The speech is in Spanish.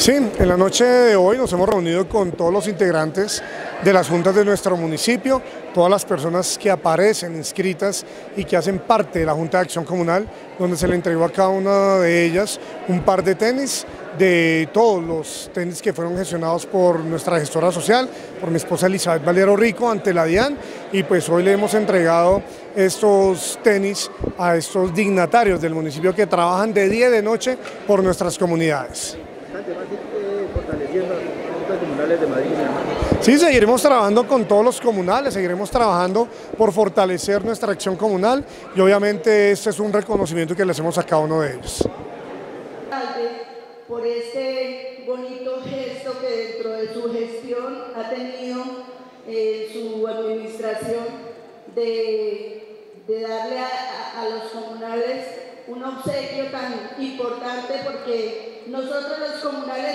Sí, en la noche de hoy nos hemos reunido con todos los integrantes de las juntas de nuestro municipio, todas las personas que aparecen inscritas y que hacen parte de la Junta de Acción Comunal, donde se le entregó a cada una de ellas un par de tenis, de todos los tenis que fueron gestionados por nuestra gestora social, por mi esposa Elizabeth Valero Rico ante la DIAN, y pues hoy le hemos entregado estos tenis a estos dignatarios del municipio que trabajan de día y de noche por nuestras comunidades. Fortaleciendo las juntas comunales de Madrid y Miramar. Sí, seguiremos trabajando con todos los comunales, seguiremos trabajando por fortalecer nuestra acción comunal y obviamente este es un reconocimiento que le hacemos a cada uno de ellos. Por este bonito gesto que dentro de su gestión ha tenido su administración de darle a los comunales un obsequio tan importante, porque nosotros los comunales